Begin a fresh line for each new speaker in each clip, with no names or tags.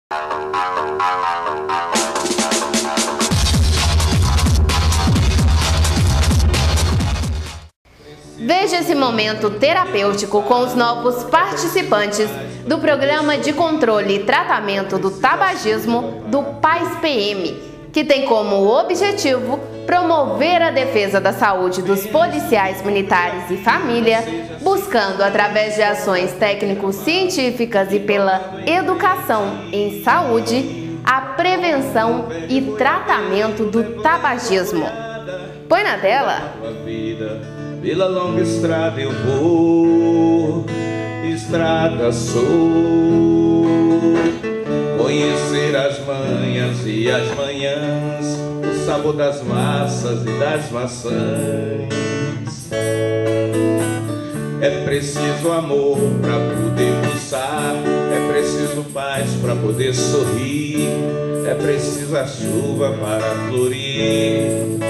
Veja esse momento terapêutico com os novos participantes do Programa de Controle e Tratamento do Tabagismo do PAIS-PM, que tem como objetivo promover a defesa da saúde dos policiais militares e família, buscando, através de ações técnico-científicas e pela educação em saúde, a prevenção e tratamento do tabagismo. Põe na tela!
Pela longa estrada eu vou, estrada sou, conhecer as manhas e as manhãs, o sabor das massas e das maçãs. É preciso amor para poder pulsar, é preciso paz para poder sorrir, é preciso a chuva para florir.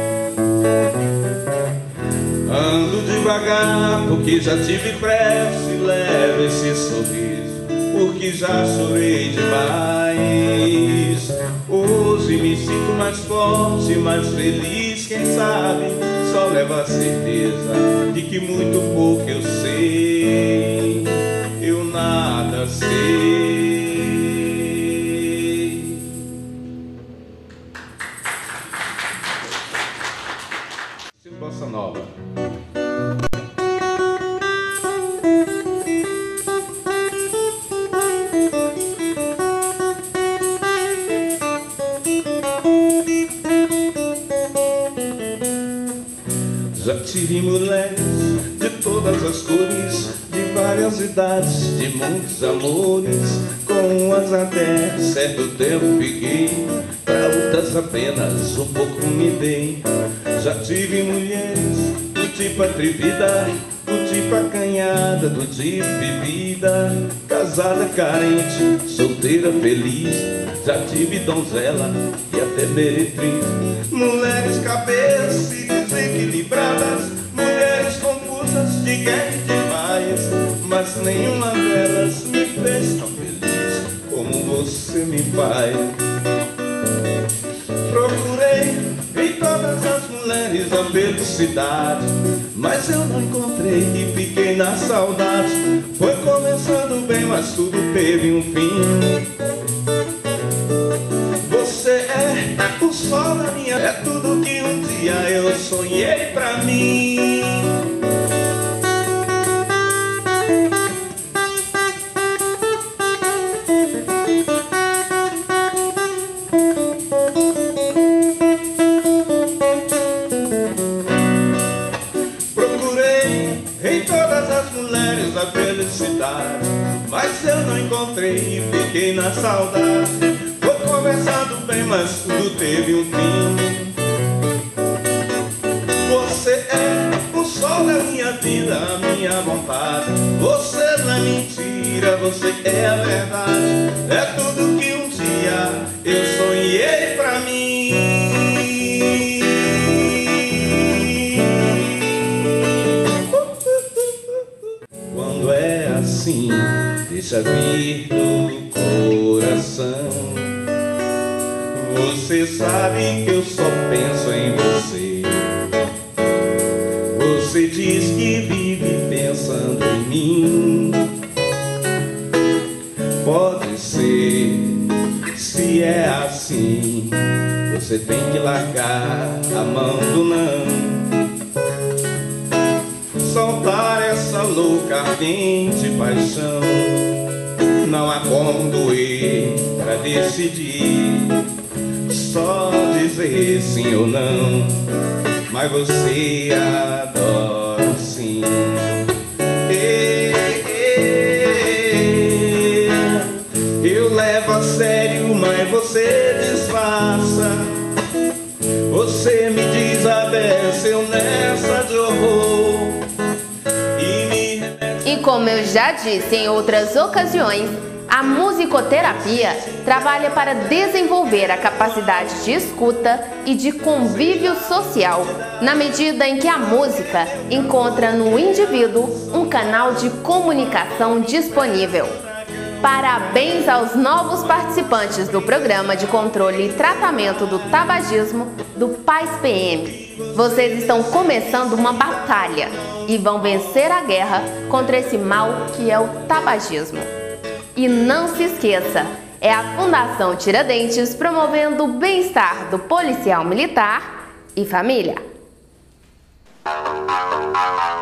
Ando devagar porque já tive pressa e levo esse sorriso porque já chorei demais. Hoje me sinto mais forte, mais feliz, quem sabe só leva a certeza de que muito pouco eu sei, eu nada sei. Bossa Nova. Já tive mulheres de todas as cores, de várias idades, de muitos amores. Com umas até certo tempo fiquei, pra outras apenas um pouco me dei. Já tive mulheres do tipo atrevida, do tipo acanhada, do tipo bebida, casada, carente, solteira, feliz. Já tive donzela e até meretriz. Mulheres cabeças e desequilibradas, mulheres confusas de guerra e demais, mas nenhuma delas me fez tão feliz como você me faz. Procurei em todas as mulheres a felicidade, mas eu não encontrei e fiquei na saudade. Foi começando bem, mas tudo teve um fim. Você é o sol da minha, é tudo que um dia eu sonhei pra mim. Procurei em todas as mulheres a felicidade, mas eu não encontrei e fiquei na saudade. Foi conversado bem, mas tudo teve um fim. Você é o sol da minha vida, a minha vontade. Você não é mentira, você é a verdade. É tudo que um dia eu sonhei pra mim. Quando é assim, deixa vir do coração. Você sabe que eu só penso em você. Você diz que vive pensando em mim. Pode ser, se é assim, você tem que largar a mão do não, soltar essa louca ardente paixão. Não há como doer pra decidir, só dizer sim ou não, mas você adora sim. Eu levo a sério, mas você disfarça. Você me desabeceu nessa de horror
e como eu já disse em outras ocasiões, a musicoterapia trabalha para desenvolver a capacidade de escuta e de convívio social, na medida em que a música encontra no indivíduo um canal de comunicação disponível. Parabéns aos novos participantes do Programa de Controle e Tratamento do Tabagismo do PAIS-PM. Vocês estão começando uma batalha e vão vencer a guerra contra esse mal que é o tabagismo. E não se esqueça, é a Fundação Tiradentes promovendo o bem-estar do policial militar e família.